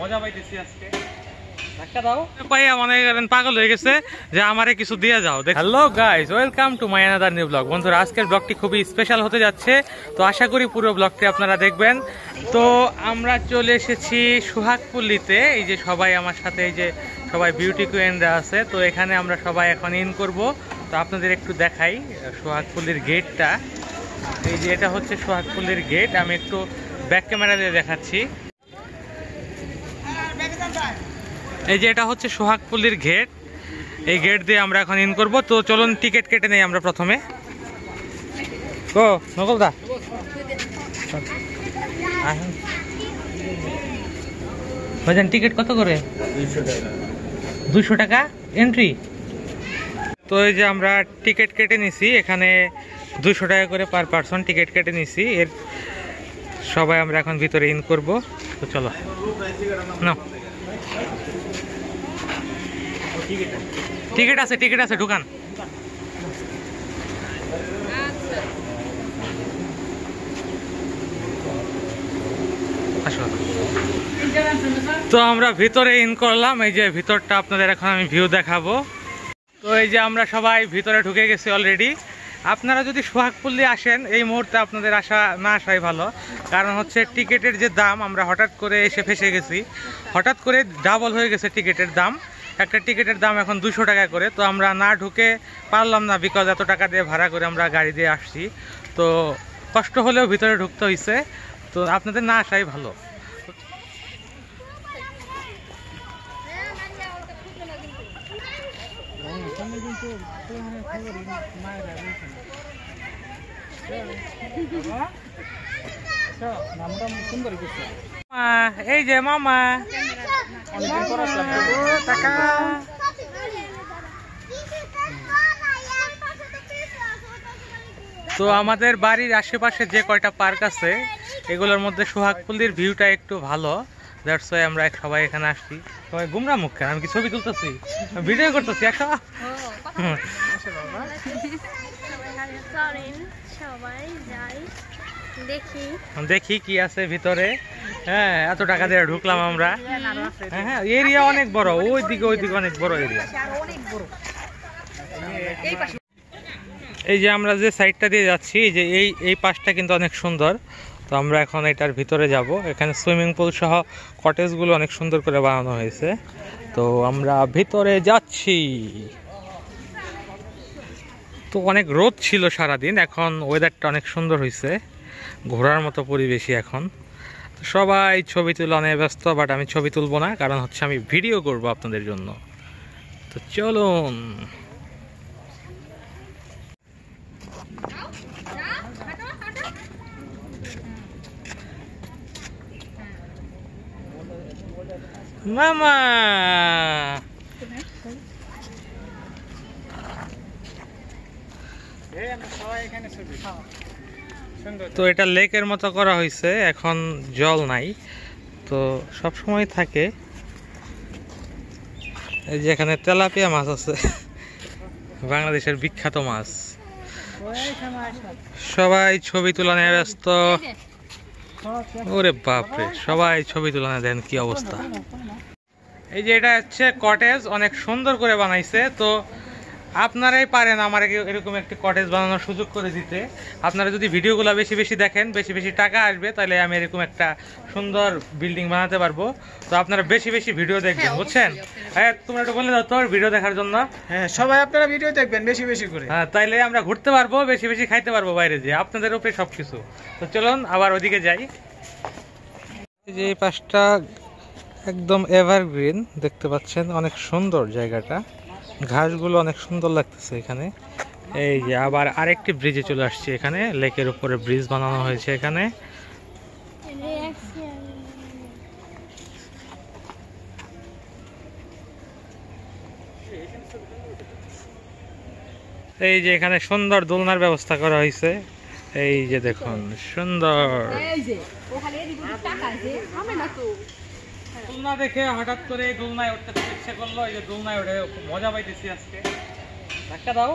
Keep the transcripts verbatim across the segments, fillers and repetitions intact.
মজা পাইতেছি আজকে। পাগল হয়ে গেছে যে আমারে কিছু দিয়ে যাও। Hello guys, welcome to my another new blog. বন্ধুরা, আজকের ব্লগটি খুবই স্পেশাল হতে যাচ্ছে, তো আশা করি পুরো ব্লগটি আপনারা দেখবেন। তো আমরা চলে এসেছি সোহাগপল্লীতে। এই যে সবাই আমার সাথে, এই যে সবাই বিউটি কুইনরা আছে, তো এখানে আমরা সবাই এখন ইন করব। তো আপনাদের একটু দেখাই সোহাগপল্লীর গেটটা। এই যে এটা হচ্ছে সোহাগপল্লীর গেট, আমি একটু ব্যাক ক্যামেরা দিয়ে দেখাচ্ছি। এই যে এটা হচ্ছে সোহাগপল্লীর গেট, এই গেট দিয়ে আমরা এখন ইন করব। তো চলুন টিকিট কেটে নেই আমরা প্রথমে। ও নকলদা, ভাইজান টিকিট কত করে? দুইশো টাকা এন্ট্রি। তো এই যে আমরা টিকিট কেটে নিছি, এখানে দুইশো টাকা করে পার পারসন টিকিট কেটে নিছি। এর সবাই আমরা এখন ভিতরে ইন করব। তো চলো না, টিকিট আছে, টিকিট আছে, ঢুকান। তো আমরা ভিতরে ইন করলাম। এই যে ভিতরটা আপনাদের এখন আমি ভিউ দেখাবো। তো এই যে আমরা সবাই ভিতরে ঢুকে গেছি অলরেডি। আপনারা যদি সোহাগপল্লী আসেন, এই মুহূর্তে আপনাদের আসা না আসাই ভালো, কারণ হচ্ছে টিকিটের যে দাম, আমরা হঠাৎ করে এসে ফেসে গেছি, হঠাৎ করে ডাবল হয়ে গেছে টিকিটের দাম। একটা টিকিটের দাম এখন দুশো টাকা করে। তো আমরা না ঢুকে পারলাম না, বিকজ এত টাকা দিয়ে ভাড়া করে আমরা গাড়ি দিয়ে আসছি। তো কষ্ট হলেও ভিতরে ঢুকতে হয়েছে। তো আপনাদের না আসাই ভালো। এই যে মামা, তো আমাদের বাড়ির আশেপাশে যে কয়টা পার্ক আছে, এগুলোর মধ্যে সোহাগপল্লীর ভিউটা একটু ভালো। দ্যাটস ওয়াই আমরা সবাই এখানে আসছি। সবাই গুমরা মুখে, আমি কি ছবি তুলতেছি, ভিডিও করতেছি। একশো দেখি কি আছে ভিতরে। হ্যাঁ, এত টাকা দিয়ে ঢুকলাম আমরা। হ্যাঁ হ্যাঁ, এরিয়া অনেক বড়, ওই দিকে ওই দিকে অনেক বড় এরিয়া। এই যে আমরা যে সাইডটা দিয়ে যাচ্ছি, এই যে এই এই পাশটা কিন্তু অনেক সুন্দর। তো আমরা এখন এটার ভিতরে যাব। এখানে সুইমিং পুল সহ কটেজগুলো অনেক সুন্দর করে বানানো হয়েছে। তো আমরা ভিতরে যাচ্ছি। তো অনেক রোদ ছিল সারাদিন, এখন ওয়েদারটা অনেক সুন্দর হয়েছে, ঘোরার মতো পরিবেশই এখন। সবাই ছবি তোলা নিয়ে ব্যস্ত, বাট আমি ছবি তুলবো না, কারণ হচ্ছে আমি ভিডিও করব আপনাদের জন্য। তো চলুন। মামা তো এটা লেকের মতো করা হয়েছে, এখন জল নাই, তো সব সময় থাকে। এই যে এখানে তেলাপিয়া মাছ আছে, বাংলাদেশের বিখ্যাত মাছ। সবাই ছবি তোলা নিয়ে ব্যস্ত। ওরে বাপরে, সবাই ছবি তোলা দেন কি অবস্থা। এই যে এটা হচ্ছে কটেজ, অনেক সুন্দর করে বানাইছে। তো আপনারাই পারেন আমার এরকম একটি কটেজ বানানোর সুযোগ করে দিতে। আপনারা যদি ভিডিওগুলো বেশি বেশি দেখেন, বেশি বেশি টাকা আসবে, তাহলে আমি এরকম একটা সুন্দর বিল্ডিং বানাতে পারবো। তো আপনারা বেশি বেশি ভিডিও দেখবেন, বুঝছেন? হ্যাঁ, তোমরা একটু বলে দাও তোর ভিডিও দেখার জন্য। হ্যাঁ, সবাই আপনারা ভিডিও দেখবেন বেশি বেশি করে। হ্যাঁ, তাইলে আমরা ঘুরতে পারবো, বেশি বেশি খাইতে পারবো বাইরে যে, আপনাদের উপরে সবকিছু। তো চলুন আবার ওদিকে যাই। এই যে এই পাশটা একদম এভারগ্রিন, দেখতে পাচ্ছেন, অনেক সুন্দর জায়গাটা, ঘাসগুলো অনেক সুন্দর লাগতেছে এখানে। এই যে আবার আরেকটি ব্রিজে চলে আসছে, এখানে লেকের উপরে ব্রিজ বানানো হয়েছে এখানে। এই যে এখানে সুন্দর দোলনার ব্যবস্থা করা হয়েছে। এই যে দেখুন, সুন্দর দোলনা দেখে হঠাৎ করে দোলনায় উঠতে ইচ্ছে করলো। এই যে দোলনায় উঠে মজা পাইতেছি আজকে। ধাক্কা দাও।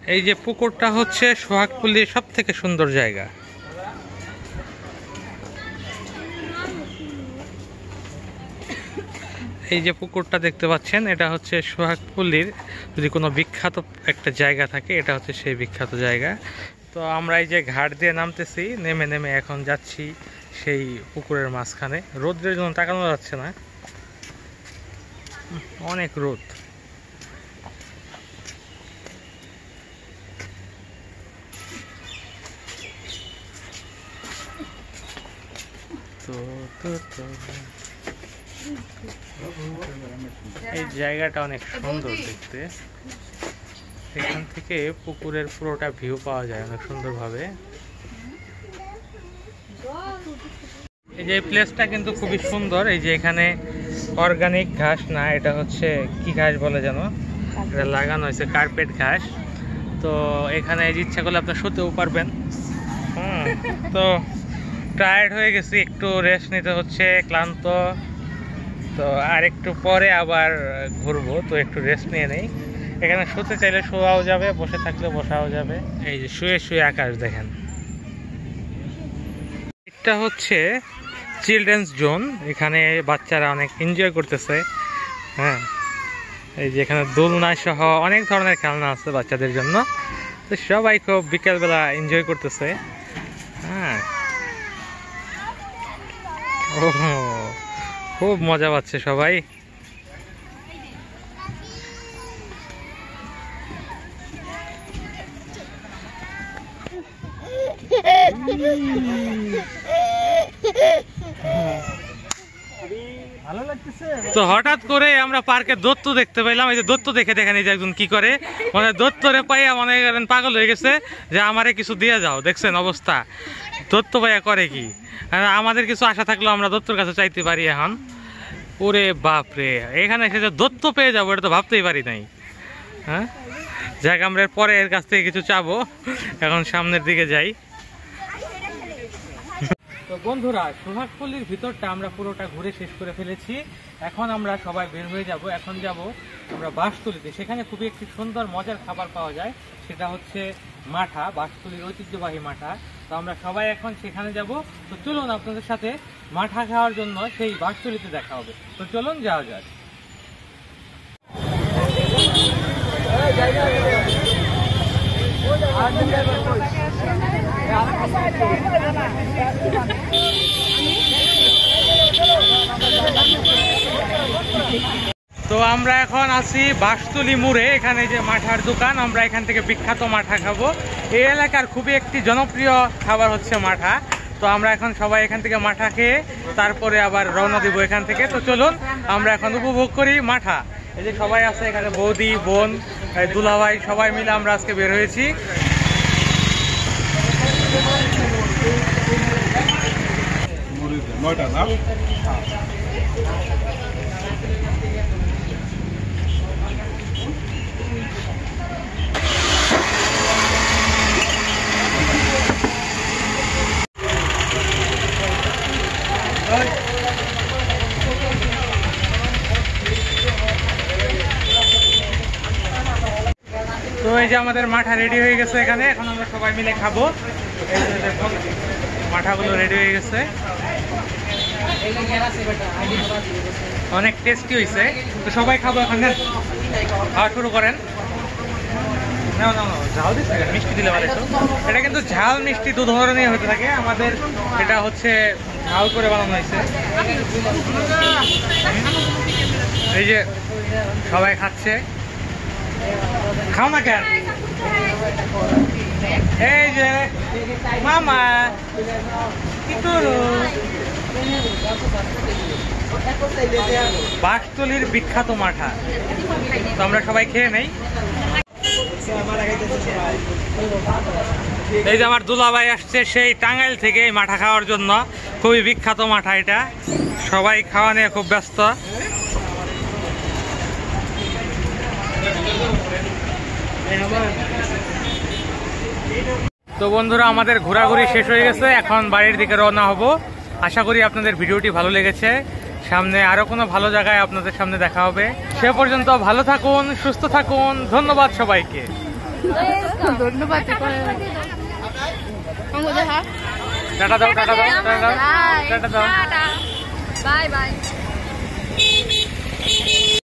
এই যে পুকুরটা হচ্ছে সোহাগপল্লীর সব থেকে সুন্দর জায়গা। এই যে পুকুরটা দেখতে পাচ্ছেন, এটা হচ্ছে সোহাগপল্লীর যদি কোনো বিখ্যাত একটা জায়গা থাকে, এটা হচ্ছে সেই বিখ্যাত জায়গা। তো আমরা এই যে ঘাট দিয়ে নামতেছি, নেমে নেমে এখন যাচ্ছি সেই পুকুরের মাঝখানে। রোদ্রের জন্য তাকানো যাচ্ছে না, অনেক রোদ। তো তো তো এই জায়গাটা অনেক সুন্দর দেখতে। এখান থেকে পুকুরের পুরোটা ভিউ পাওয়া যায় অনেক সুন্দরভাবে। এই যে প্লেসটা কিন্তু খুবই সুন্দর। এই যে এখানে অর্গানিক ঘাস না, এটা হচ্ছে কি ঘাস বলে যেন, এটা লাগানো হয়েছে কার্পেট ঘাস। তো এখানে ইচ্ছা করলে আপনার শুতেও পারবেন। হুম, তো টায়ার্ড হয়ে গেছি, একটু রেস্ট নিতে হচ্ছে, ক্লান্ত। তো আর একটু পরে আবার ঘুরবো, তো একটু রেস্ট নিয়ে নেই। এখানে শুতে চাইলে শোয়াও যাবে, বসে থাকলে বসাও যাবে। এই যে শুয়ে শুয়ে আকাশ দেখেন। এটা হচ্ছে চিলড্রেন্স জোন, এখানে বাচ্চারা অনেক এনজয় করতেছে। হ্যাঁ, এই যে এখানে দোলনা সহ অনেক ধরনের খেলনা আছে বাচ্চাদের জন্য। তো সবাই খুব বিকেলবেলা এনজয় করতেছে। হ্যাঁ, ও খুব মজা পাচ্ছে সবাই। তো হঠাৎ করে আমরা পার্কে দত্ত দেখতে পেলাম। এই যে দত্ত দেখে দেখেন, এই যে একজন কি করে, মানে দত্তরে পাইয়া মনে করেন পাগল হয়ে গেছে যে আমারে কিছু দিয়ে যাও। দেখছেন অবস্থা, দত্ত পাইয়া করে কি। আমাদের কিছু আশা থাকলেও আমরা দত্তর কাছে চাইতে পারি এখন। ওরে বাপরে, এখানে এসে যে দত্ত পেয়ে যাবো এটা তো ভাবতেই পারি নাই। হ্যাঁ, যাক আমরা পরে এর কাছ থেকে কিছু চাবো। এখন সামনের দিকে যাই। তো বন্ধুরা, সোহাগপল্লীর ভিতরটা আমরা পুরোটা ঘুরে শেষ করে ফেলেছি। এখন আমরা সবাই বের হয়ে যাব। এখন যাব আমরা বাঁশতলিতে, সেখানে খুবই একটি সুন্দর মজার খাবার পাওয়া যায়, সেটা হচ্ছে মাঠা, বাঁশতলির ঐতিহ্যবাহী মাঠা। তো আমরা সবাই এখন সেখানে যাব। তো চলুন আপনাদের সাথে মাঠা খাওয়ার জন্য সেই বাঁশতলিতে দেখা হবে। তো চলুন যাওয়া যাক। তো আমরা এখন আছি বাঁশতলি মোড়ে, এখানে যে মাঠার দোকান, আমরা এখান থেকে বিখ্যাত মাঠা খাবো। এই এলাকার খুবই একটি জনপ্রিয় খাবার হচ্ছে মাঠা। তো আমরা এখন সবাই এখান থেকে মাঠা খেয়ে তারপরে আবার রওনা দিব এখান থেকে। তো চলুন আমরা এখন উপভোগ করি মাঠা। এই যে সবাই আছে এখানে, বৌদি, বোন, দুলাভাই, সবাই মিলে আমরা আজকে বের হয়েছি। তো এই যে আমাদের মাঠা রেডি হয়ে গেছে এখানে, এখন আমরা সবাই মিলে খাবো। এই যে দেখুন মাঠাগুলো রেডি হয়ে গেছে, অনেক টেস্টি হয়েছে। তো সবাই খাবো এখন, খাওয়া শুরু করেন। নাও নাও ঝাল দিচ্ছে, মিষ্টি দিলে ভালো। এটা কিন্তু ঝাল মিষ্টি দু ধরনের হতে থাকে, আমাদের এটা হচ্ছে ঝাল করে বানানো হয়েছে। এই যে সবাই খাচ্ছে, খাও না কেন? এই যে মামা বাঁশতলির বিখ্যাত মাঠা, তো আমরা সবাই খেয়ে নেই। এই যে আমার দুলাভাই আসছে সেই টাঙ্গাইল থেকে এই মাঠা খাওয়ার জন্য, খুবই বিখ্যাত মাঠা এটা। সবাই খাওয়া নিয়ে খুব ব্যস্ত। তো বন্ধুরা, আমাদের ঘোরাঘুরি শেষ হয়ে গেছে, এখন বাড়ির দিকে রওনা হব। আশা করি আপনাদের ভিডিওটি ভালো লেগেছে। সামনে আরো কোনো ভালো জায়গায় আপনাদের সামনে দেখা হবে। সে পর্যন্ত ভালো থাকুন, সুস্থ থাকুন। ধন্যবাদ সবাইকে। ধন্যবাদ টাটা দাও টাটা দাও টাটা দাও টাটা দাও বাই বাই